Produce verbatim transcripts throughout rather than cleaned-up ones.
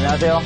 안녕하세요.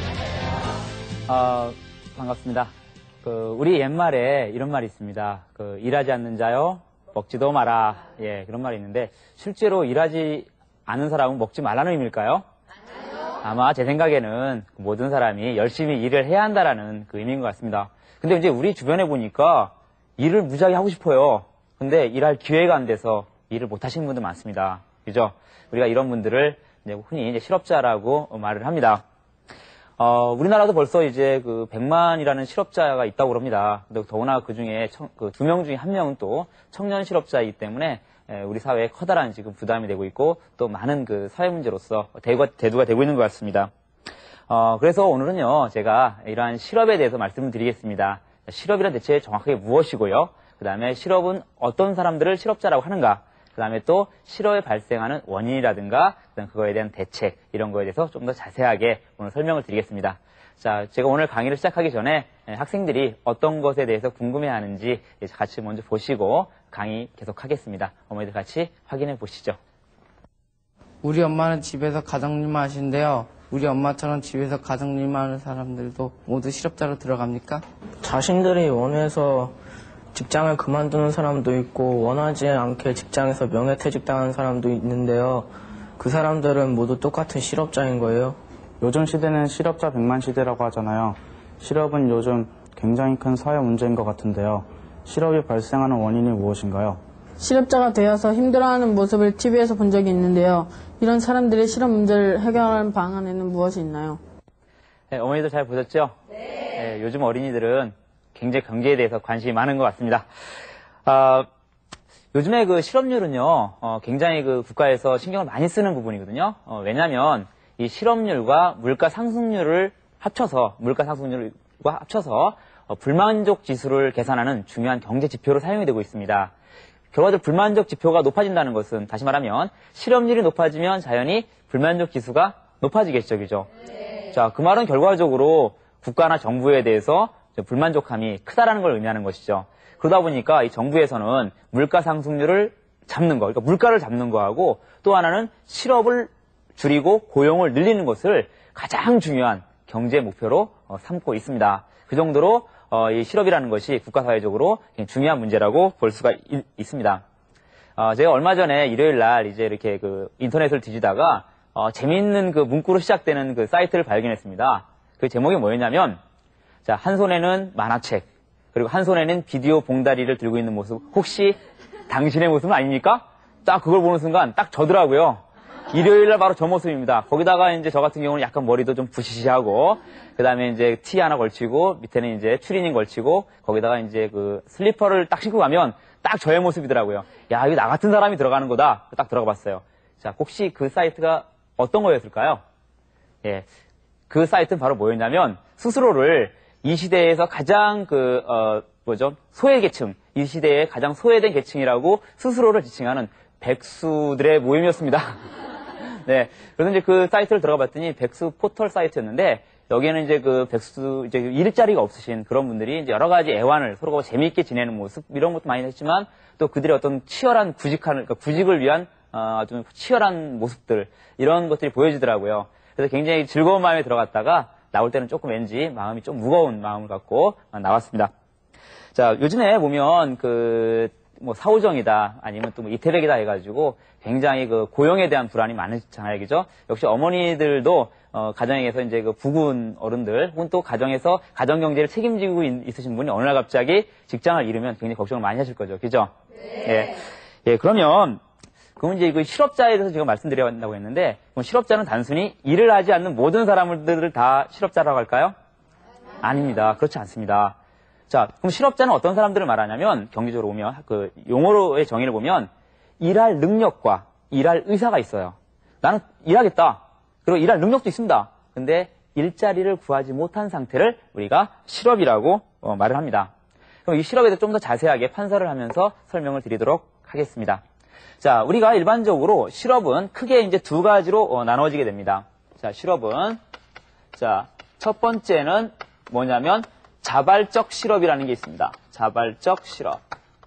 어, 반갑습니다. 그, 우리 옛말에 이런 말이 있습니다. 그, 일하지 않는 자요, 먹지도 마라. 예, 그런 말이 있는데, 실제로 일하지 않은 사람은 먹지 말라는 의미일까요? 아마 제 생각에는 모든 사람이 열심히 일을 해야 한다라는 그 의미인 것 같습니다. 근데 이제 우리 주변에 보니까 일을 무지하게 하고 싶어요. 근데 일할 기회가 안 돼서 일을 못 하시는 분들 많습니다. 그죠? 우리가 이런 분들을 이제 흔히 이제 실업자라고 말을 합니다. 어, 우리나라도 벌써 이제 그 백만이라는 실업자가 있다고 그럽니다. 근데 더구나 그 중에 그 두 명 중에 한 명은 또 청년 실업자이기 때문에 에, 우리 사회에 커다란 지금 부담이 되고 있고 또 많은 그 사회 문제로서 대두가, 대두가 되고 있는 것 같습니다. 어, 그래서 오늘은요, 제가 이러한 실업에 대해서 말씀을 드리겠습니다. 실업이란 대체 정확하게 무엇이고요? 그 다음에 실업은 어떤 사람들을 실업자라고 하는가? 그 다음에 또 실업에 발생하는 원인이라든가 그다음 그거에 대한 대책 이런 거에 대해서 좀 더 자세하게 오늘 설명을 드리겠습니다. 자, 제가 오늘 강의를 시작하기 전에 학생들이 어떤 것에 대해서 궁금해하는지 같이 먼저 보시고 강의 계속하겠습니다. 어머니들 같이 확인해 보시죠. 우리 엄마는 집에서 가정일만 하시는데요. 우리 엄마처럼 집에서 가정일만 하는 사람들도 모두 실업자로 들어갑니까? 자신들이 원해서 직장을 그만두는 사람도 있고 원하지 않게 직장에서 명예퇴직당하는 사람도 있는데요. 그 사람들은 모두 똑같은 실업자인 거예요. 요즘 시대는 실업자 백만 시대라고 하잖아요. 실업은 요즘 굉장히 큰 사회 문제인 것 같은데요. 실업이 발생하는 원인이 무엇인가요? 실업자가 되어서 힘들어하는 모습을 티비에서 본 적이 있는데요. 이런 사람들의 실업 문제를 해결하는 방안에는 무엇이 있나요? 네, 어머니들 잘 보셨죠? 네. 네, 요즘 어린이들은 굉장히 경제에 대해서 관심이 많은 것 같습니다. 어, 요즘에 그 실업률은요, 어, 굉장히 그 국가에서 신경을 많이 쓰는 부분이거든요. 어, 왜냐하면 이 실업률과 물가 상승률을 합쳐서 물가 상승률과 합쳐서 어, 불만족 지수를 계산하는 중요한 경제 지표로 사용이 되고 있습니다. 결과적으로 불만족 지표가 높아진다는 것은 다시 말하면 실업률이 높아지면 자연히 불만족 지수가 높아지겠죠, 그죠? 네. 자, 그 말은 결과적으로 국가나 정부에 대해서 불만족함이 크다라는 걸 의미하는 것이죠. 그러다 보니까 이 정부에서는 물가 상승률을 잡는 거, 그러니까 물가를 잡는 거하고 또 하나는 실업을 줄이고 고용을 늘리는 것을 가장 중요한 경제 목표로 어, 삼고 있습니다. 그 정도로 어, 이 실업이라는 것이 국가 사회적으로 중요한 문제라고 볼 수가 이, 있습니다. 어, 제가 얼마 전에 일요일 날 이제 이렇게 그 인터넷을 뒤지다가 어, 재미있는 그 문구로 시작되는 그 사이트를 발견했습니다. 그 제목이 뭐였냐면 자, 한 손에는 만화책, 그리고 한 손에는 비디오 봉다리를 들고 있는 모습, 혹시 당신의 모습은 아닙니까? 딱 그걸 보는 순간 딱 저더라고요. 일요일날 바로 저 모습입니다. 거기다가 이제 저 같은 경우는 약간 머리도 좀 부시시하고, 그 다음에 이제 티 하나 걸치고, 밑에는 이제 추리닝 걸치고, 거기다가 이제 그 슬리퍼를 딱 신고 가면 딱 저의 모습이더라고요. 야, 이거 나 같은 사람이 들어가는 거다. 딱 들어가 봤어요. 자, 혹시 그 사이트가 어떤 거였을까요? 예. 그 사이트는 바로 뭐였냐면, 스스로를 이 시대에서 가장 그, 어, 뭐죠? 소외계층, 이 시대에 가장 소외된 계층이라고 스스로를 지칭하는 백수들의 모임이었습니다. 네. 그래서 이제 그 사이트를 들어가 봤더니 백수 포털 사이트였는데, 여기에는 이제 그 백수, 이제 일자리가 없으신 그런 분들이 이제 여러 가지 애환을 서로가 재미있게 지내는 모습, 이런 것도 많이 했지만, 또 그들의 어떤 치열한 구직하는, 그러니까 구직을 위한, 어, 아주 치열한 모습들, 이런 것들이 보여지더라고요. 그래서 굉장히 즐거운 마음에 들어갔다가, 나올 때는 조금 왠지 마음이 좀 무거운 마음을 갖고 나왔습니다. 자, 요즘에 보면 그, 뭐 사오정이다, 아니면 또 뭐 이태백이다 해가지고 굉장히 그 고용에 대한 불안이 많으잖아요, 그죠? 역시 어머니들도 어, 가정에서 이제 그 부군 어른들, 혹은 또 가정에서 가정경제를 책임지고 있, 있으신 분이 어느 날 갑자기 직장을 잃으면 굉장히 걱정을 많이 하실 거죠, 그죠? 네. 예. 예, 그러면, 그럼 이제 그 실업자에 대해서 제가 말씀드린다고 했는데, 그럼 실업자는 단순히 일을 하지 않는 모든 사람들을 다 실업자라고 할까요? 아닙니다. 그렇지 않습니다. 자, 그럼 실업자는 어떤 사람들을 말하냐면, 경제적으로 보면, 그 용어로의 정의를 보면, 일할 능력과 일할 의사가 있어요. 나는 일하겠다. 그리고 일할 능력도 있습니다. 근데 일자리를 구하지 못한 상태를 우리가 실업이라고 어, 말을 합니다. 그럼 이 실업에 대해서 좀 더 자세하게 판서를 하면서 설명을 드리도록 하겠습니다. 자, 우리가 일반적으로 실업은 크게 이제 두 가지로 어, 나눠지게 됩니다. 자, 실업은, 자, 첫 번째는 뭐냐면, 자발적 실업이라는 게 있습니다. 자발적 실업.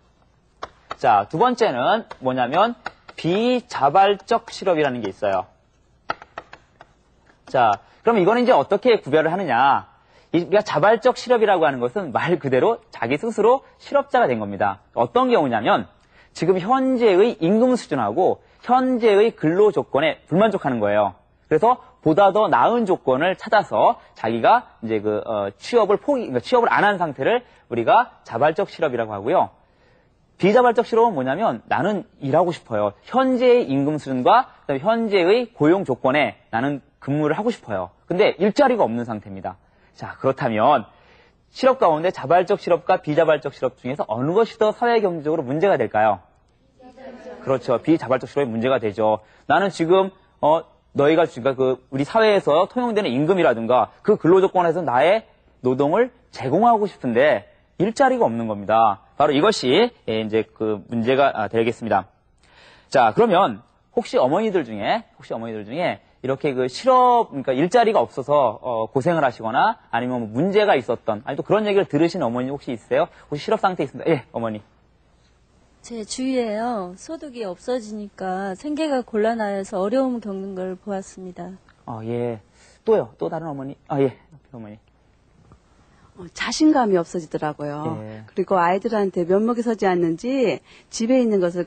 자, 두 번째는 뭐냐면, 비자발적 실업이라는 게 있어요. 자, 그럼 이거는 이제 어떻게 구별을 하느냐. 이 그러니까 자발적 실업이라고 하는 것은 말 그대로 자기 스스로 실업자가 된 겁니다. 어떤 경우냐면 지금 현재의 임금 수준하고 현재의 근로 조건에 불만족하는 거예요. 그래서 보다 더 나은 조건을 찾아서 자기가 이제 그 어, 취업을 포기, 그러니까 취업을 안 한 상태를 우리가 자발적 실업이라고 하고요. 비자발적 실업은 뭐냐면 나는 일하고 싶어요. 현재의 임금 수준과 그다음에 현재의 고용 조건에 나는 근무를 하고 싶어요. 근데 일자리가 없는 상태입니다. 자, 그렇다면 실업 가운데 자발적 실업과 비자발적 실업 중에서 어느 것이 더 사회 경제적으로 문제가 될까요? 그렇죠. 비자발적 실업이 문제가 되죠. 나는 지금 어 너희가 지금 그 우리 사회에서 통용되는 임금이라든가 그 근로 조건에서 나의 노동을 제공하고 싶은데 일자리가 없는 겁니다. 바로 이것이 이제 그 문제가 되겠습니다. 자, 그러면 혹시 어머니들 중에 혹시 어머니들 중에 이렇게 그 실업 그러니까 일자리가 없어서 어, 고생을 하시거나 아니면 뭐 문제가 있었던 아니 또 그런 얘기를 들으신 어머니 혹시 있으세요? 혹시 실업 상태에 있습니다. 예, 어머니. 제 주위에요. 소득이 없어지니까 생계가 곤란해서 어려움을 겪는 걸 보았습니다. 어, 예. 또요. 또 다른 어머니. 아, 예. 어머니. 어, 자신감이 없어지더라고요. 예. 그리고 아이들한테 면목이 서지 않는지 집에 있는 것을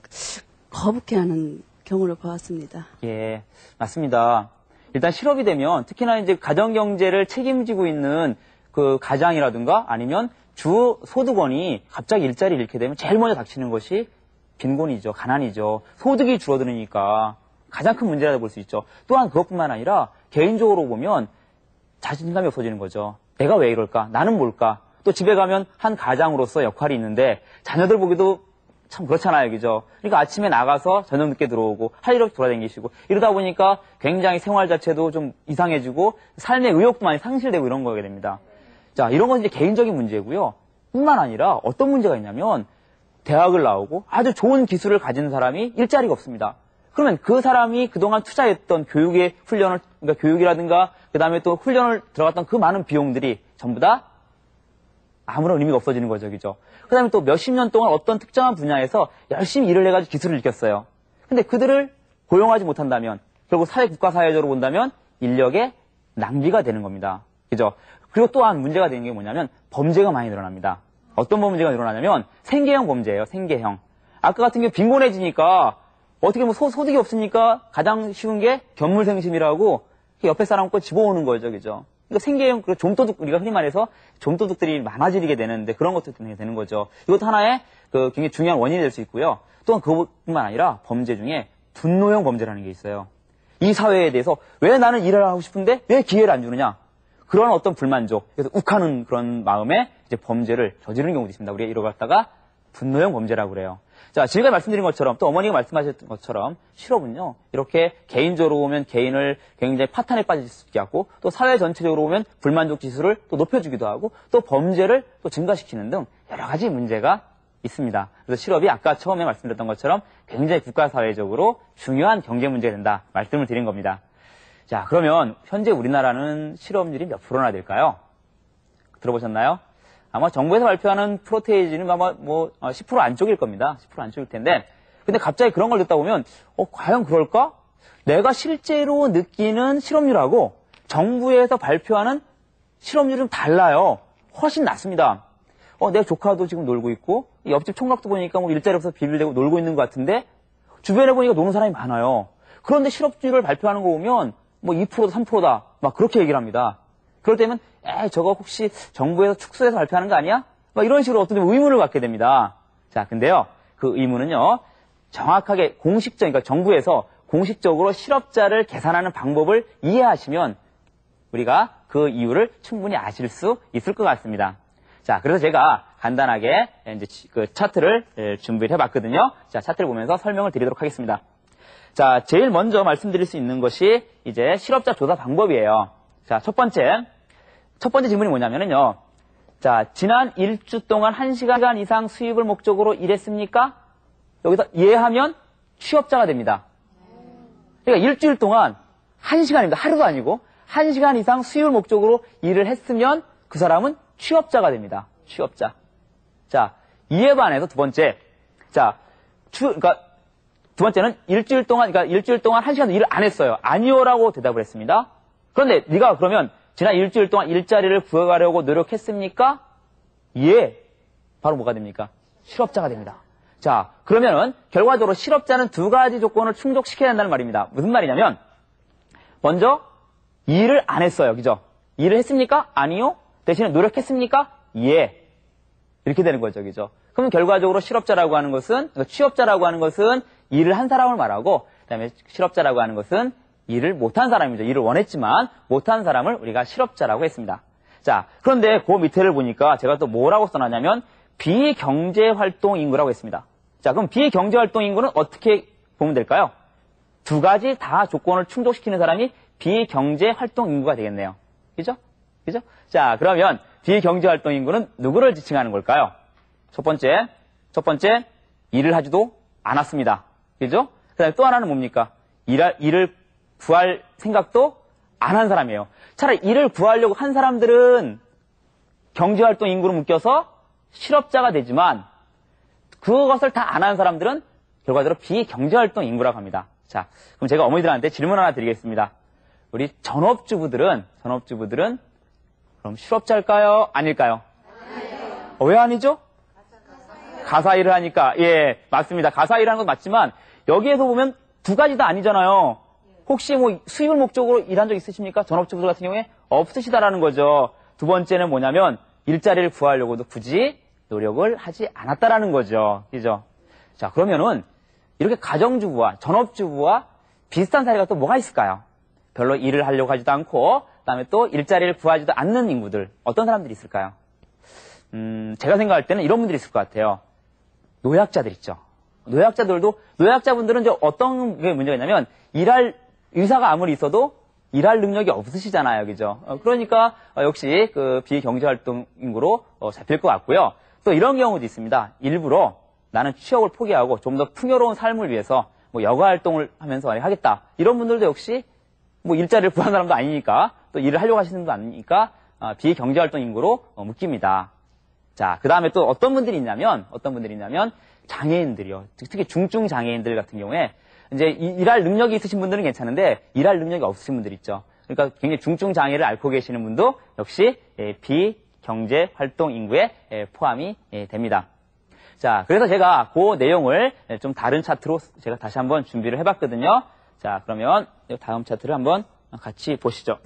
거북해하는 경우를 보았습니다. 예, 맞습니다. 일단 실업이 되면 특히나 이제 가정 경제를 책임지고 있는 그 가장이라든가 아니면 주 소득원이 갑자기 일자리를 잃게 되면 제일 먼저 닥치는 것이 빈곤이죠, 가난이죠. 소득이 줄어드니까 가장 큰 문제라고 볼 수 있죠. 또한 그것뿐만 아니라 개인적으로 보면 자신감이 없어지는 거죠. 내가 왜 이럴까? 나는 뭘까? 또 집에 가면 한 가장으로서 역할이 있는데 자녀들 보기도 참 그렇잖아요, 그죠? 그러니까 아침에 나가서 저녁 늦게 들어오고 할 일 없이 돌아다니시고 이러다 보니까 굉장히 생활 자체도 좀 이상해지고 삶의 의욕도 많이 상실되고 이런 거게 됩니다. 자, 이런 건 이제 개인적인 문제고요. 뿐만 아니라 어떤 문제가 있냐면 대학을 나오고 아주 좋은 기술을 가진 사람이 일자리가 없습니다. 그러면 그 사람이 그동안 투자했던 교육의 훈련을, 그러니까 교육이라든가 그 다음에 또 훈련을 들어갔던 그 많은 비용들이 전부 다 아무런 의미가 없어지는 거죠, 그죠? 그 다음에 또 몇십 년 동안 어떤 특정한 분야에서 열심히 일을 해가지고 기술을 익혔어요. 근데 그들을 고용하지 못한다면, 결국 사회, 국가 사회적으로 본다면 인력의 낭비가 되는 겁니다. 그죠? 그리고 또한 문제가 되는 게 뭐냐면 범죄가 많이 늘어납니다. 어떤 범죄가 늘어나냐면 생계형 범죄예요, 생계형. 아까 같은 경우 빈곤해지니까 어떻게 뭐 소, 소득이 없으니까 가장 쉬운 게 견물생심이라고 옆에 사람 거 집어오는 거죠, 그죠? 그러니까 생계형, 그 좀도둑, 우리가 흔히 말해서 좀도둑들이 많아지게 되는데 그런 것도 때문에 되는 거죠. 이것도 하나의 그 굉장히 중요한 원인이 될 수 있고요. 또한 그것뿐만 아니라 범죄 중에 분노형 범죄라는 게 있어요. 이 사회에 대해서 왜 나는 일을 하고 싶은데 왜 기회를 안 주느냐? 그런 어떤 불만족, 그래서 욱하는 그런 마음에 이제 범죄를 저지르는 경우도 있습니다. 우리가 이걸 갖다가 분노형 범죄라고 그래요. 자, 지금까지 말씀드린 것처럼 또 어머니가 말씀하셨던 것처럼 실업은요, 이렇게 개인적으로 보면 개인을 굉장히 파탄에 빠질 수 있게 하고 또 사회 전체적으로 보면 불만족 지수를 또 높여주기도 하고 또 범죄를 또 증가시키는 등 여러 가지 문제가 있습니다. 그래서 실업이 아까 처음에 말씀드렸던 것처럼 굉장히 국가 사회적으로 중요한 경제 문제가 된다 말씀을 드린 겁니다. 자, 그러면 현재 우리나라는 실업률이 몇 프로나 될까요? 들어보셨나요? 아마 정부에서 발표하는 프로테이지는 아마 뭐 십 퍼센트 안쪽일 겁니다. 십 퍼센트 안쪽일 텐데, 근데 갑자기 그런 걸 듣다 보면 어, 과연 그럴까? 내가 실제로 느끼는 실업률하고 정부에서 발표하는 실업률은 달라요. 훨씬 낮습니다. 어, 내 조카도 지금 놀고 있고 옆집 총각도 보니까 뭐 일자리 없어서 비빌대고 놀고 있는 것 같은데 주변에 보니까 노는 사람이 많아요. 그런데 실업률을 발표하는 거 보면 뭐 이 퍼센트 삼 퍼센트다 막 그렇게 얘기를 합니다. 그럴 때면 에 저거 혹시 정부에서 축소해서 발표하는 거 아니야? 막 이런 식으로 어떤 의문을 갖게 됩니다. 자, 근데요, 그 의문은요, 정확하게 공식적, 그러니까 정부에서 공식적으로 실업자를 계산하는 방법을 이해하시면 우리가 그 이유를 충분히 아실 수 있을 것 같습니다. 자, 그래서 제가 간단하게 이제 그 차트를 준비를 해봤거든요. 자, 차트를 보면서 설명을 드리도록 하겠습니다. 자, 제일 먼저 말씀드릴 수 있는 것이 이제 실업자 조사 방법이에요. 자, 첫 번째. 첫 번째 질문이 뭐냐면요. 자, 지난 일주 동안 한 시간 이상 수입을 목적으로 일했습니까? 여기서 예하면 취업자가 됩니다. 그러니까 일주일 동안 한 시간입니다. 하루도 아니고 한 시간 이상 수입을 목적으로 일을 했으면 그 사람은 취업자가 됩니다. 취업자. 자, 이에 반해서 두 번째. 자, 추, 그러니까 두 번째는 일주일 동안, 그러니까 일주일 동안 한 시간도 일을 안 했어요. 아니요라고 대답을 했습니다. 그런데 네가 그러면 지난 일주일 동안 일자리를 구해가려고 노력했습니까? 예. 바로 뭐가 됩니까? 실업자가 됩니다. 자, 그러면은 결과적으로 실업자는 두 가지 조건을 충족시켜야 한다는 말입니다. 무슨 말이냐면 먼저 일을 안 했어요. 그죠? 일을 했습니까? 아니요. 대신에 노력했습니까? 예. 이렇게 되는 거죠. 그죠? 그럼 결과적으로 실업자라고 하는 것은, 그러니까 취업자라고 하는 것은 일을 한 사람을 말하고, 그 다음에 실업자라고 하는 것은 일을 못한 사람이죠. 일을 원했지만 못한 사람을 우리가 실업자라고 했습니다. 자, 그런데 그 밑에를 보니까 제가 또 뭐라고 써놨냐면 비경제활동 인구라고 했습니다. 자, 그럼 비경제활동 인구는 어떻게 보면 될까요? 두 가지 다 조건을 충족시키는 사람이 비경제활동 인구가 되겠네요. 그죠? 그죠? 자, 그러면 비경제활동 인구는 누구를 지칭하는 걸까요? 첫 번째, 첫 번째, 일을 하지도 않았습니다. 그죠? 그 다음에 또 하나는 뭡니까? 일할, 일을 구할 생각도 안 한 사람이에요. 차라리 일을 구하려고 한 사람들은 경제활동 인구로 묶여서 실업자가 되지만 그것을 다 안 한 사람들은 결과적으로 비경제활동 인구라고 합니다. 자, 그럼 제가 어머니들한테 질문 하나 드리겠습니다. 우리 전업주부들은, 전업주부들은 그럼 실업자일까요? 아닐까요? 어, 왜 아니죠? 가사 일을 하니까. 예, 맞습니다. 가사 일을 하는 건 맞지만 여기에서 보면 두 가지 다 아니잖아요. 혹시 뭐 수입을 목적으로 일한 적 있으십니까? 전업주부들 같은 경우에 없으시다라는 거죠. 두 번째는 뭐냐면 일자리를 구하려고도 굳이 노력을 하지 않았다라는 거죠. 그죠? 자, 그러면은 이렇게 가정주부와 전업주부와 비슷한 사례가 또 뭐가 있을까요? 별로 일을 하려고 하지도 않고 그다음에 또 일자리를 구하지도 않는 인구들, 어떤 사람들이 있을까요? 음, 제가 생각할 때는 이런 분들이 있을 것 같아요. 노약자들 있죠. 노약자들도, 노약자분들은 이제 어떤 게 문제가 있냐면 일할 의사가 아무리 있어도 일할 능력이 없으시잖아요. 그죠? 어, 그러니까 어, 역시 그 비경제활동 인구로 어, 잡힐 것 같고요. 또 이런 경우도 있습니다. 일부러 나는 취업을 포기하고 좀 더 풍요로운 삶을 위해서 뭐 여가 활동을 하면서 하겠다. 이런 분들도 역시 뭐 일자리를 구한 사람도 아니니까 또 일을 하려고 하시는 분도 아니니까 어, 비경제활동 인구로 어, 묶입니다. 자, 그 다음에 또 어떤 분들이 있냐면 어떤 분들이 있냐면 장애인들이요. 특히 중증 장애인들 같은 경우에 이제 일할 능력이 있으신 분들은 괜찮은데 일할 능력이 없으신 분들 있죠. 그러니까 굉장히 중증 장애를 앓고 계시는 분도 역시 비경제 활동 인구에 포함이 됩니다. 자, 그래서 제가 그 내용을 좀 다른 차트로 제가 다시 한번 준비를 해봤거든요. 자, 그러면 다음 차트를 한번 같이 보시죠.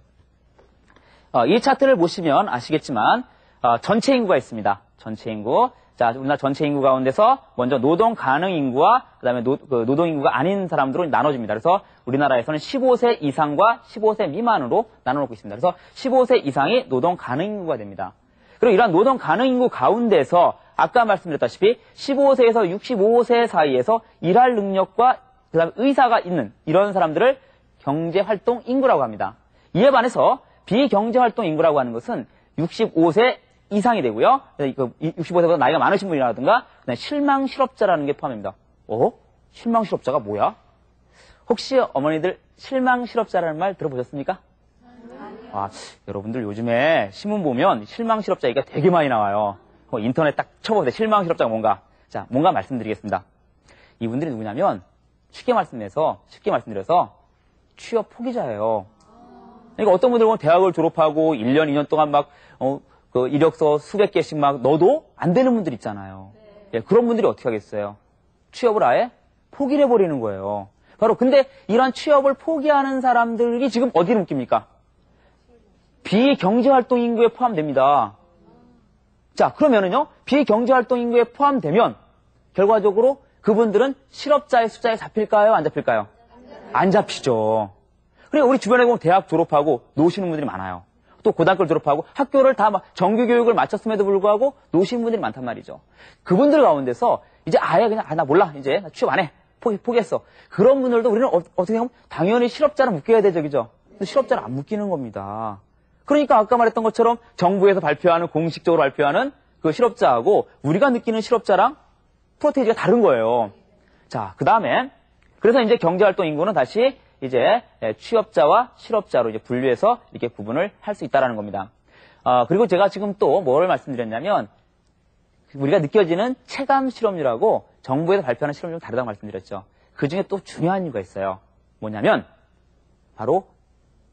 어, 이 차트를 보시면 아시겠지만 어, 전체 인구가 있습니다. 전체 인구. 자, 우리나라 전체 인구 가운데서 먼저 노동 가능 인구와 그다음에 노, 그 노동 인구가 아닌 사람들로 나눠집니다. 그래서 우리나라에서는 십오 세 이상과 십오 세 미만으로 나눠놓고 있습니다. 그래서 십오 세 이상이 노동 가능 인구가 됩니다. 그리고 이러한 노동 가능 인구 가운데서 아까 말씀드렸다시피 십오 세에서 육십오 세 사이에서 일할 능력과 그다음에 의사가 있는 이런 사람들을 경제활동 인구라고 합니다. 이에 반해서 비경제활동 인구라고 하는 것은 육십오 세 이상이 되고요. 육십오 세보다 나이가 많으신 분이라든가 실망 실업자라는 게 포함됩니다. 어? 실망 실업자가 뭐야? 혹시 어머니들 실망 실업자라는 말 들어보셨습니까? 아, 여러분들 요즘에 신문 보면 실망 실업자 얘기가 되게 많이 나와요. 인터넷 딱 쳐보세요. 실망 실업자가 뭔가. 자, 뭔가 말씀드리겠습니다. 이분들이 누구냐면 쉽게 말씀해서 쉽게 말씀드려서 취업 포기자예요. 그러니까 어떤 분들은 대학을 졸업하고 일 년, 이 년 동안 막 어, 그 이력서 수백 개씩 막 넣어도 안 되는 분들 있잖아요. 예, 그런 분들이 어떻게 하겠어요? 취업을 아예 포기를 해버리는 거예요. 바로 근데 이런 취업을 포기하는 사람들이 지금 어디를 묶입니까? 비경제활동 인구에 포함됩니다. 자, 그러면은요, 비경제활동 인구에 포함되면 결과적으로 그분들은 실업자의 숫자에 잡힐까요? 안 잡힐까요? 안 잡히죠. 그리고 우리 주변에 보면 대학 졸업하고 노시는 분들이 많아요. 또 고등학교를 졸업하고 학교를 다 막 정규교육을 마쳤음에도 불구하고 노시는 분들이 많단 말이죠. 그분들 가운데서 이제 아예 그냥 아, 나 몰라. 이제 나 취업 안 해. 포기, 포기했어. 그런 분들도 우리는 어, 어떻게 하면 당연히 실업자를 묶여야 되죠. 그죠? 근데 실업자를 안 묶이는 겁니다. 그러니까 아까 말했던 것처럼 정부에서 발표하는 공식적으로 발표하는 그 실업자하고 우리가 느끼는 실업자랑 프로테이지가 다른 거예요. 자, 그 다음에 그래서 이제 경제활동 인구는 다시 이제 취업자와 실업자로 이제 분류해서 이렇게 구분을 할 수 있다라는 겁니다. 어, 그리고 제가 지금 또 뭐를 말씀드렸냐면 우리가 느껴지는 체감 실업률하고 정부에서 발표하는 실업률은 다르다고 말씀드렸죠. 그 중에 또 중요한 이유가 있어요. 뭐냐면 바로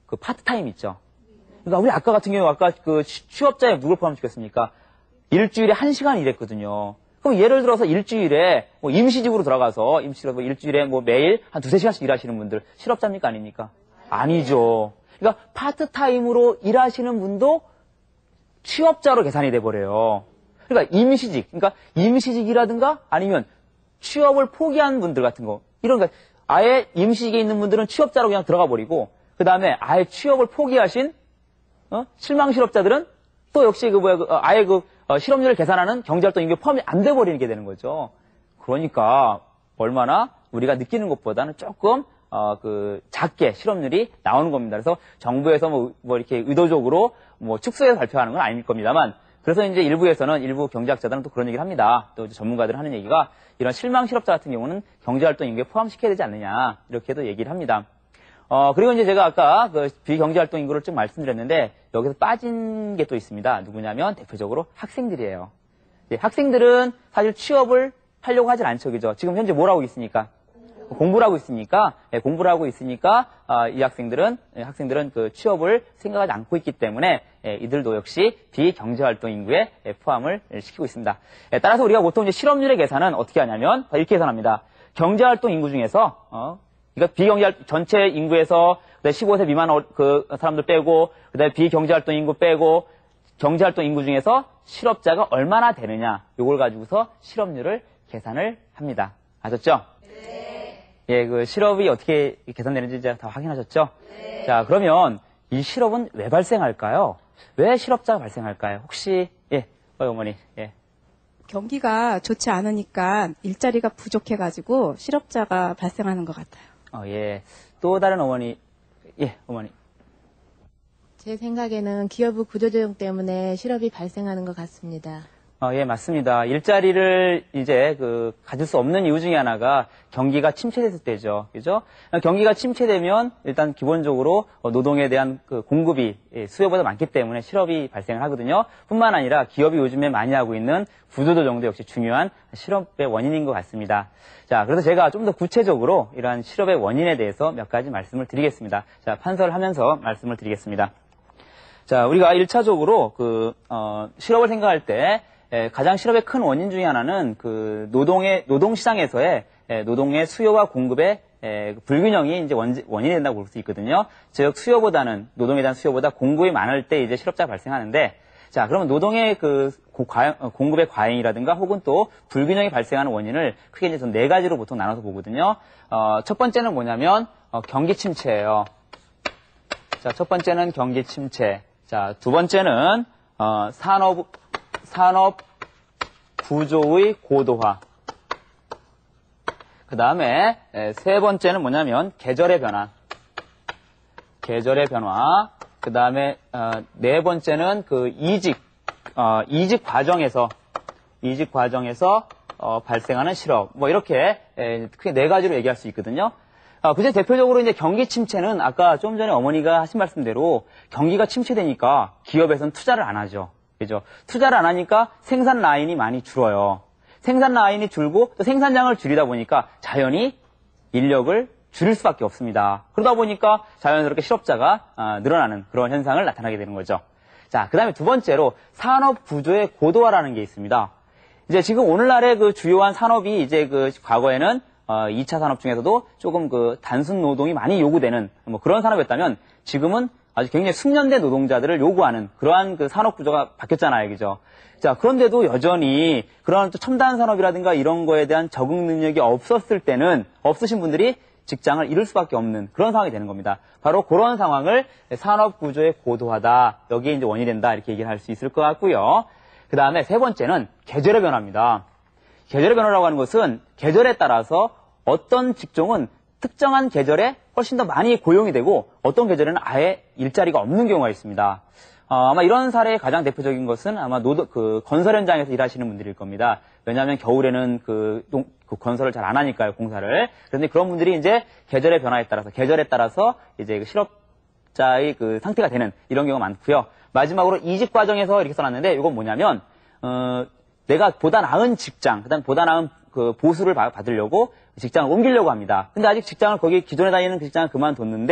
그 파트타임 있죠. 그러니까 우리 아까 같은 경우 아까 그 취업자에 누굴 포함시켰습니까? 일주일에 한 시간 일했거든요. 그럼 예를 들어서 일주일에 뭐 임시직으로 들어가서 임시로 뭐 일주일에 뭐 매일 한 두세 시간씩 일하시는 분들 실업자입니까 아닙니까? 아니죠. 그러니까 파트타임으로 일하시는 분도 취업자로 계산이 돼 버려요. 그러니까 임시직, 그러니까 임시직이라든가 아니면 취업을 포기한 분들 같은 거 이런 거 아예 임시직에 있는 분들은 취업자로 그냥 들어가 버리고 그 다음에 아예 취업을 포기하신 어? 실망 실업자들은 또 역시 그 뭐야 그, 어, 아예 그 어, 실업률을 계산하는 경제활동 인구에 포함이 안 돼 버리게 되는 거죠. 그러니까 얼마나 우리가 느끼는 것보다는 조금 어, 그 작게 실업률이 나오는 겁니다. 그래서 정부에서 뭐, 뭐 이렇게 의도적으로 뭐 축소해서 발표하는 건 아닐 겁니다만 그래서 이제 일부에서는 일부 경제학자들은 또 그런 얘기를 합니다. 또 전문가들 하는 얘기가 이런 실망 실업자 같은 경우는 경제활동 인구에 포함시켜야 되지 않느냐 이렇게도 얘기를 합니다. 어, 그리고 이제 제가 아까 그 비경제활동 인구를 좀 말씀드렸는데 여기서 빠진 게 또 있습니다. 누구냐면 대표적으로 학생들이에요. 예, 학생들은 사실 취업을 하려고 하진 않죠. 그죠? 지금 현재 뭘 하고 있습니까? 공부를 하고 있으니까, 예, 공부를 하고 있으니까, 아, 이 학생들은, 예, 학생들은 그 취업을 생각하지 않고 있기 때문에, 예, 이들도 역시 비경제활동 인구에 예, 포함을 시키고 있습니다. 예, 따라서 우리가 보통 이제 실업률의 계산은 어떻게 하냐면, 이렇게 계산합니다. 경제활동 인구 중에서, 어, 그러니까 비경제 전체 인구에서 십오 세 미만 그 사람들 빼고 그다음에 비경제활동 인구 빼고 경제활동 인구 중에서 실업자가 얼마나 되느냐 요걸 가지고서 실업률을 계산을 합니다. 아셨죠? 네. 예, 그 실업이 어떻게 계산되는지 이제 다 확인하셨죠? 네. 자, 그러면 이 실업은 왜 발생할까요? 왜 실업자가 발생할까요? 혹시 예, 어, 어머니 예. 경기가 좋지 않으니까 일자리가 부족해가지고 실업자가 발생하는 것 같아요. 어, 예. 또 다른 어머니, 예, 어머니. 제 생각에는 기업의 구조조정 때문에 실업이 발생하는 것 같습니다. 어, 예, 맞습니다. 일자리를 이제 그 가질 수 없는 이유 중에 하나가 경기가 침체됐을 때죠. 그죠? 경기가 침체되면 일단 기본적으로 노동에 대한 그 공급이 수요보다 많기 때문에 실업이 발생을 하거든요. 뿐만 아니라 기업이 요즘에 많이 하고 있는 구조조정도 역시 중요한 실업의 원인인 것 같습니다. 자, 그래서 제가 좀 더 구체적으로 이러한 실업의 원인에 대해서 몇 가지 말씀을 드리겠습니다. 자, 판서를 하면서 말씀을 드리겠습니다. 자, 우리가 일차적으로 그, 어, 실업을 생각할 때 에, 가장 실업의 큰 원인 중에 하나는 그 노동의 노동시장에서의 에, 노동의 수요와 공급의 에, 불균형이 이제 원, 원인이 된다고 볼 수 있거든요. 즉 수요보다는 노동에 대한 수요보다 공급이 많을 때 이제 실업자가 발생하는데, 자 그러면 노동의 그 고, 과형, 어, 공급의 과잉이라든가 혹은 또 불균형이 발생하는 원인을 크게 이제 네 가지로 보통 나눠서 보거든요. 어, 첫 번째는 뭐냐면 어, 경기 침체예요. 자, 첫 번째는 경기 침체. 자, 두 번째는 어, 산업 산업 구조의 고도화. 그 다음에 세 번째는 뭐냐면 계절의 변화. 계절의 변화. 그 다음에 어, 네 번째는 그 이직, 어, 이직 과정에서 이직 과정에서 어, 발생하는 실업. 뭐 이렇게 에, 크게 네 가지로 얘기할 수 있거든요. 어, 그중에 대표적으로 이제 경기 침체는 아까 좀 전에 어머니가 하신 말씀대로 경기가 침체되니까 기업에서는 투자를 안 하죠. 그죠? 투자를 안 하니까 생산 라인이 많이 줄어요. 생산 라인이 줄고 또 생산량을 줄이다 보니까 자연히 인력을 줄일 수밖에 없습니다. 그러다 보니까 자연스럽게 실업자가 아, 늘어나는 그런 현상을 나타나게 되는 거죠. 자, 그 다음에 두 번째로 산업 구조의 고도화라는 게 있습니다. 이제 지금 오늘날의 그 주요한 산업이 이제 그 과거에는 어, 이 차 산업 중에서도 조금 그 단순 노동이 많이 요구되는 뭐 그런 산업이었다면 지금은 아주 굉장히 숙련된 노동자들을 요구하는 그러한 그 산업 구조가 바뀌었잖아요. 그죠? 자, 그런데도 여전히 그런 또 첨단 산업이라든가 이런 거에 대한 적응 능력이 없었을 때는 없으신 분들이 직장을 잃을 수밖에 없는 그런 상황이 되는 겁니다. 바로 그런 상황을 산업 구조의 고도화다. 여기에 이제 원인이 된다. 이렇게 얘기를 할 수 있을 것 같고요. 그 다음에 세 번째는 계절의 변화입니다. 계절의 변화라고 하는 것은 계절에 따라서 어떤 직종은 특정한 계절에 훨씬 더 많이 고용이 되고 어떤 계절에는 아예 일자리가 없는 경우가 있습니다. 어, 아마 이런 사례의 가장 대표적인 것은 아마 노동, 그 건설 현장에서 일하시는 분들일 겁니다. 왜냐하면 겨울에는 그, 농, 그 건설을 잘 안 하니까요, 공사를. 그런데 그런 분들이 이제 계절의 변화에 따라서, 계절에 따라서 이제 그 실업자의 그 상태가 되는 이런 경우가 많고요. 마지막으로 이직 과정에서 이렇게 써놨는데 이건 뭐냐면, 어, 내가 보다 나은 직장, 그다음 보다 나은 그 보수를 받으려고 직장을 옮기려고 합니다. 근데 아직 직장을 거기 기존에 다니는 그 직장을 그만뒀는데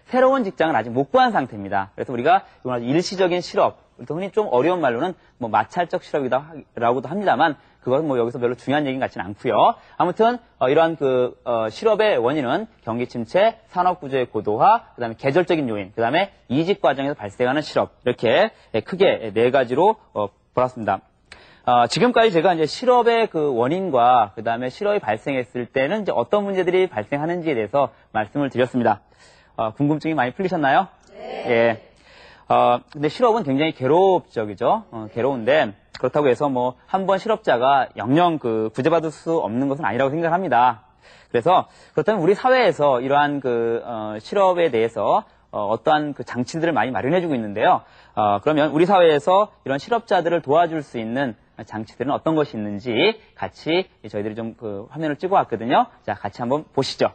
새로운 직장을 아직 못 구한 상태입니다. 그래서 우리가 이건 아주 일시적인 실업, 흔히 좀 어려운 말로는 뭐 마찰적 실업이라고도 합니다만 그것은 뭐 여기서 별로 중요한 얘기는 같지는 않고요. 아무튼 어, 이러한 그 어, 실업의 원인은 경기 침체, 산업 구조의 고도화, 그다음에 계절적인 요인, 그다음에 이직 과정에서 발생하는 실업 이렇게 크게 네 가지로 어, 보았습니다. 어, 지금까지 제가 이제 실업의 그 원인과 그다음에 실업이 발생했을 때는 이제 어떤 문제들이 발생하는지에 대해서 말씀을 드렸습니다. 어, 궁금증이 많이 풀리셨나요? 네. 예. 어, 근데 실업은 굉장히 괴롭적이죠. 어, 괴로운데 그렇다고 해서 뭐 한 번 실업자가 영영 그 구제받을 수 없는 것은 아니라고 생각합니다. 그래서 그렇다면 우리 사회에서 이러한 그 어, 실업에 대해서 어, 어떠한 그 장치들을 많이 마련해주고 있는데요. 어, 그러면 우리 사회에서 이런 실업자들을 도와줄 수 있는 장치들은 어떤 것이 있는지 같이 저희들이 좀 그 화면을 찍어 왔거든요. 자, 같이 한번 보시죠.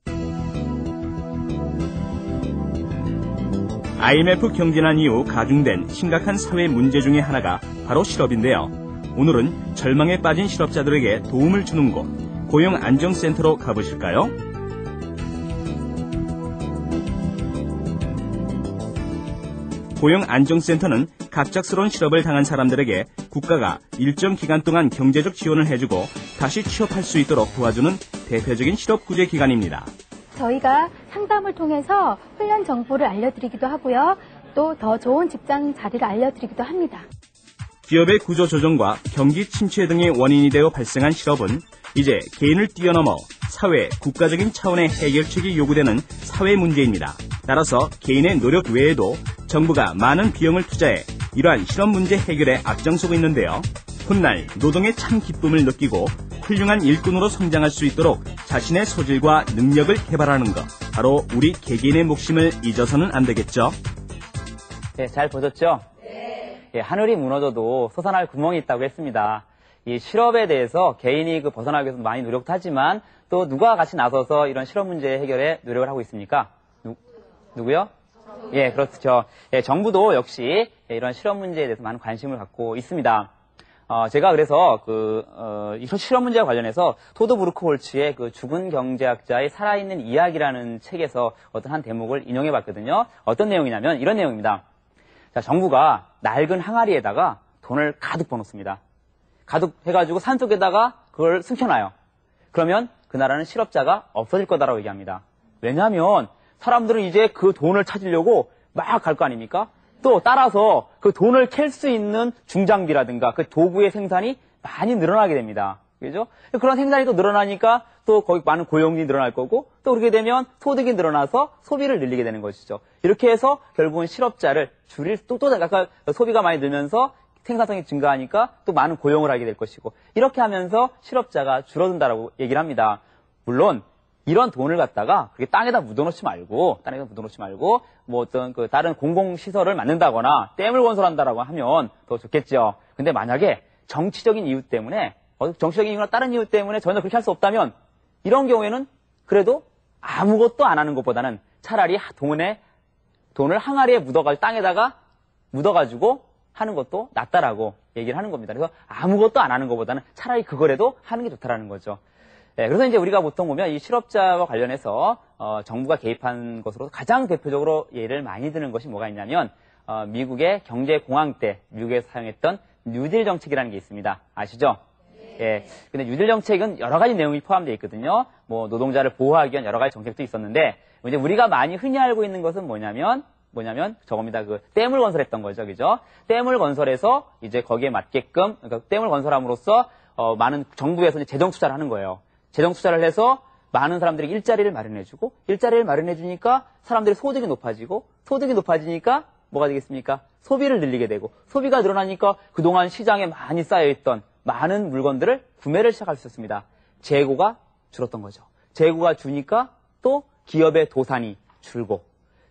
아이엠에프 경제난 이후 가중된 심각한 사회 문제 중에 하나가 바로 실업인데요. 오늘은 절망에 빠진 실업자들에게 도움을 주는 곳, 고용안정센터로 가보실까요? 고용안정센터는 갑작스러운 실업을 당한 사람들에게 국가가 일정 기간 동안 경제적 지원을 해주고 다시 취업할 수 있도록 도와주는 대표적인 실업구제 기관입니다. 저희가 상담을 통해서 훈련 정보를 알려드리기도 하고요. 또 더 좋은 직장 자리를 알려드리기도 합니다. 기업의 구조 조정과 경기 침체 등의 원인이 되어 발생한 실업은 이제 개인을 뛰어넘어 사회, 국가적인 차원의 해결책이 요구되는 사회 문제입니다. 따라서 개인의 노력 외에도 정부가 많은 비용을 투자해 이러한 실업 문제 해결에 앞장서고 있는데요. 훗날 노동의 참 기쁨을 느끼고 훌륭한 일꾼으로 성장할 수 있도록 자신의 소질과 능력을 개발하는 것, 바로 우리 개개인의 몫임을 잊어서는 안 되겠죠. 네, 잘 보셨죠? 네. 예, 하늘이 무너져도 솟아날 구멍이 있다고 했습니다. 이 실업에 대해서 개인이 그 벗어나기 위해서 많이 노력도 하지만 또 누가 같이 나서서 이런 실업 문제 해결에 노력을 하고 있습니까? 누, 누구요? 예, 그렇죠. 예, 정부도 역시 이런 실업 문제에 대해서 많은 관심을 갖고 있습니다. 어, 제가 그래서 그, 어, 이 실업 문제와 관련해서 토드 브루크 홀츠의 그 죽은 경제학자의 살아있는 이야기라는 책에서 어떤 한 대목을 인용해 봤거든요. 어떤 내용이냐면 이런 내용입니다. 자, 정부가 낡은 항아리에다가 돈을 가득 부어놓습니다. 가득 해가지고 산속에다가 그걸 숨겨놔요. 그러면 그 나라는 실업자가 없어질 거다라고 얘기합니다. 왜냐하면 사람들은 이제 그 돈을 찾으려고 막 갈 거 아닙니까? 또 따라서 그 돈을 캘 수 있는 중장비라든가 그 도구의 생산이 많이 늘어나게 됩니다. 그죠? 그런 생산이 또 늘어나니까 또 거기 많은 고용이 늘어날 거고 또 그렇게 되면 소득이 늘어나서 소비를 늘리게 되는 것이죠. 이렇게 해서 결국은 실업자를 줄일 또, 또 아까 소비가 많이 늘면서 생산성이 증가하니까 또 많은 고용을 하게 될 것이고 이렇게 하면서 실업자가 줄어든다라고 얘기를 합니다. 물론 이런 돈을 갖다가 그렇게 땅에다 묻어놓지 말고 땅에다 묻어놓지 말고 뭐 어떤 그 다른 공공시설을 만든다거나 댐을 건설한다라고 하면 더 좋겠죠. 근데 만약에 정치적인 이유 때문에 정치적인 이유나 다른 이유 때문에 전혀 그렇게 할 수 없다면 이런 경우에는 그래도 아무것도 안 하는 것보다는 차라리 돈에 돈을 항아리에 묻어가지고 땅에다가 묻어가지고 하는 것도 낫다라고 얘기를 하는 겁니다. 그래서 아무것도 안 하는 것보다는 차라리 그거라도 하는 게 좋다라는 거죠. 네, 그래서 이제 우리가 보통 보면 이 실업자와 관련해서 어, 정부가 개입한 것으로 가장 대표적으로 예를 많이 드는 것이 뭐가 있냐면 어, 미국의 경제공황 때 미국에서 사용했던 뉴딜 정책이라는 게 있습니다. 아시죠? 예. 근데 뉴딜 정책은 여러 가지 내용이 포함되어 있거든요. 뭐 노동자를 보호하기 위한 여러 가지 정책도 있었는데 이제 우리가 많이 흔히 알고 있는 것은 뭐냐면 뭐냐면 저겁니다. 그 댐을 건설했던 거죠, 그죠? 댐을 건설해서 이제 거기에 맞게끔 그러니까 댐을 건설함으로써 어, 많은 정부에서 이제 재정 투자를 하는 거예요. 재정 투자를 해서 많은 사람들이 일자리를 마련해주고 일자리를 마련해주니까 사람들의 소득이 높아지고 소득이 높아지니까 뭐가 되겠습니까? 소비를 늘리게 되고 소비가 늘어나니까 그동안 시장에 많이 쌓여있던 많은 물건들을 구매를 시작할 수 있었습니다. 재고가 줄었던 거죠. 재고가 주니까 또 기업의 도산이 줄고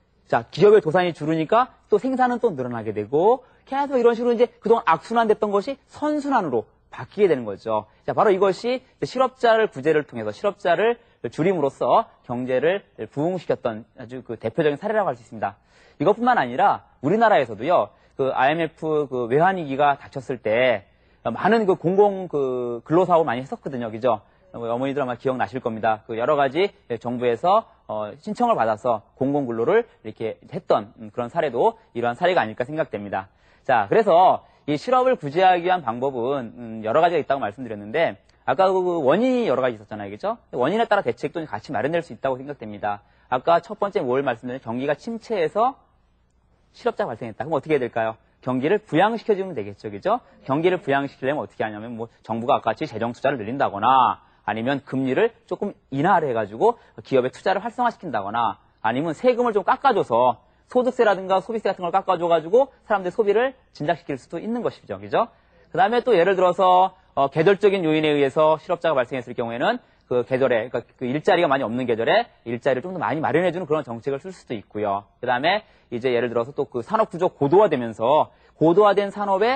자 기업의 도산이 줄으니까 또 생산은 또 늘어나게 되고 계속 이런 식으로 이제 그동안 악순환됐던 것이 선순환으로 바뀌게 되는 거죠. 자, 바로 이것이 실업자를 구제를 통해서 실업자를 줄임으로써 경제를 부흥시켰던 아주 그 대표적인 사례라고 할 수 있습니다. 이것뿐만 아니라 우리나라에서도요, 그 아이엠에프 그 외환위기가 닥쳤을 때 많은 그 공공 그 근로사업을 많이 했었거든요. 그죠? 어머니들 아마 기억나실 겁니다. 그 여러 가지 정부에서 어, 신청을 받아서 공공근로를 이렇게 했던 그런 사례도 이러한 사례가 아닐까 생각됩니다. 자, 그래서 이 실업을 구제하기 위한 방법은 음, 여러 가지가 있다고 말씀드렸는데 아까 그 원인이 여러 가지 있었잖아요, 그렇죠? 원인에 따라 대책도 같이 마련될 수 있다고 생각됩니다. 아까 첫 번째 뭘 말씀드렸냐면 경기가 침체해서 실업자가 발생했다. 그럼 어떻게 해야 될까요? 경기를 부양시켜주면 되겠죠, 그죠? 경기를 부양시키려면 어떻게 하냐면, 뭐, 정부가 아까 같이 재정 투자를 늘린다거나, 아니면 금리를 조금 인하를 해가지고 기업의 투자를 활성화시킨다거나, 아니면 세금을 좀 깎아줘서 소득세라든가 소비세 같은 걸 깎아줘가지고 사람들의 소비를 진작시킬 수도 있는 것이죠, 그죠? 그 다음에 또 예를 들어서, 어, 계절적인 요인에 의해서 실업자가 발생했을 경우에는 그 계절에, 그러니까 그 일자리가 많이 없는 계절에 일자리를 좀 더 많이 마련해주는 그런 정책을 쓸 수도 있고요. 그 다음에 이제 예를 들어서 또 그 산업 구조 고도화되면서 고도화된 산업에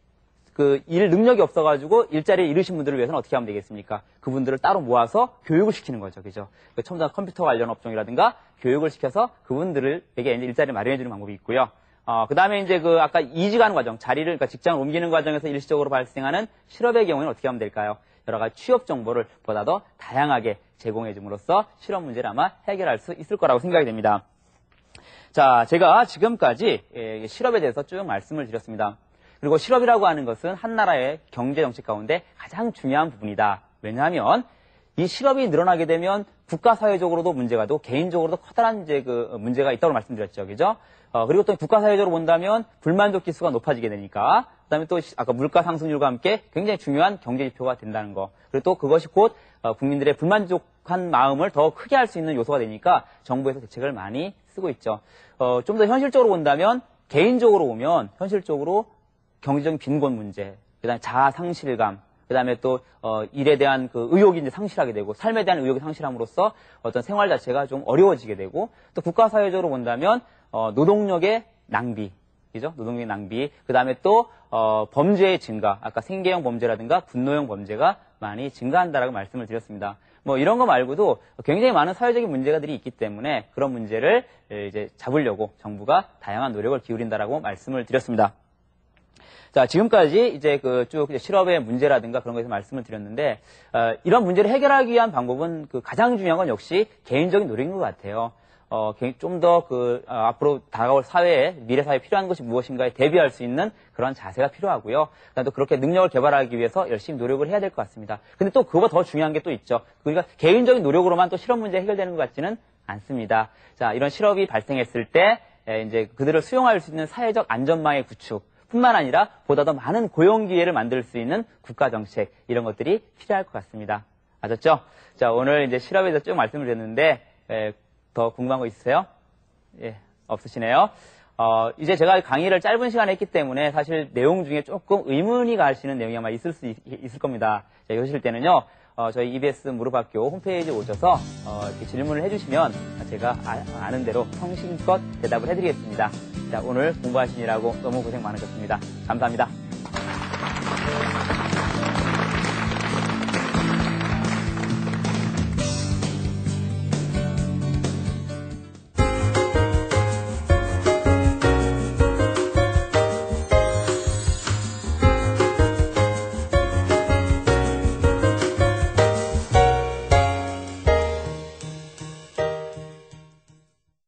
그 일 능력이 없어가지고 일자리에 이르신 분들을 위해서는 어떻게 하면 되겠습니까? 그분들을 따로 모아서 교육을 시키는 거죠, 그죠? 그 첨단 컴퓨터 관련 업종이라든가 교육을 시켜서 그분들에게 일자리를 마련해주는 방법이 있고요. 어, 그 다음에 이제 그 아까 이직하는 과정, 자리를, 그러니까 직장을 옮기는 과정에서 일시적으로 발생하는 실업의 경우에는 어떻게 하면 될까요? 여러 가지 취업 정보를 보다 더 다양하게 제공해 줌으로써 실업 문제를 아마 해결할 수 있을 거라고 생각이 됩니다. 자, 제가 지금까지 실업에 대해서 쭉 말씀을 드렸습니다. 그리고 실업이라고 하는 것은 한 나라의 경제 정책 가운데 가장 중요한 부분이다. 왜냐하면 이 실업이 늘어나게 되면 국가 사회적으로도 문제가 되고 개인적으로도 커다란 이제 그 문제가 있다고 말씀드렸죠, 그죠? 어, 그리고 또 국가 사회적으로 본다면 불만족 지수가 높아지게 되니까, 그다음에 또 아까 물가 상승률과 함께 굉장히 중요한 경제 지표가 된다는 거. 그리고 또 그것이 곧 어, 국민들의 불만족한 마음을 더 크게 할 수 있는 요소가 되니까 정부에서 대책을 많이 쓰고 있죠. 어, 좀 더 현실적으로 본다면 개인적으로 보면 현실적으로 경제적인 빈곤 문제, 그다음에 자아 상실감, 그다음에 또 어, 일에 대한 그 의욕이 이제 상실하게 되고 삶에 대한 의욕이 상실함으로써 어떤 생활 자체가 좀 어려워지게 되고 또 국가 사회적으로 본다면 어, 노동력의 낭비, 그죠? 노동력의 낭비, 그다음에 또 어, 범죄의 증가, 아까 생계형 범죄라든가 분노형 범죄가 많이 증가한다라고 말씀을 드렸습니다. 뭐 이런 거 말고도 굉장히 많은 사회적인 문제가들이 있기 때문에 그런 문제를 이제 잡으려고 정부가 다양한 노력을 기울인다라고 말씀을 드렸습니다. 자, 지금까지 이제 그 쭉 실업의 문제라든가 그런 거에서 말씀을 드렸는데, 어, 이런 문제를 해결하기 위한 방법은 그 가장 중요한 건 역시 개인적인 노력인 것 같아요. 어, 좀 더 그, 어, 앞으로 다가올 사회에, 미래 사회에 필요한 것이 무엇인가에 대비할 수 있는 그런 자세가 필요하고요. 그다음에 또 그렇게 능력을 개발하기 위해서 열심히 노력을 해야 될 것 같습니다. 근데 또 그거보다 더 중요한 게 또 있죠. 그러니까 개인적인 노력으로만 또 실업 문제 해결되는 것 같지는 않습니다. 자, 이런 실업이 발생했을 때, 에, 이제 그들을 수용할 수 있는 사회적 안전망의 구축, 뿐만 아니라 보다 더 많은 고용 기회를 만들 수 있는 국가 정책, 이런 것들이 필요할 것 같습니다. 아셨죠? 자, 오늘 이제 실업에 대해서 쭉 말씀을 드렸는데, 에, 더 궁금한 거 있으세요? 예, 없으시네요. 어, 이제 제가 강의를 짧은 시간에 했기 때문에 사실 내용 중에 조금 의문이 가시는 내용이 아마 있을 수 있, 있을 겁니다. 자, 이러실 때는요, 어, 저희 이비에스 무릎학교 홈페이지에 오셔서 어, 이렇게 질문을 해주시면 제가 아, 아는 대로 성심껏 대답을 해드리겠습니다. 자, 오늘 공부하시느라고 너무 고생 많으셨습니다. 감사합니다.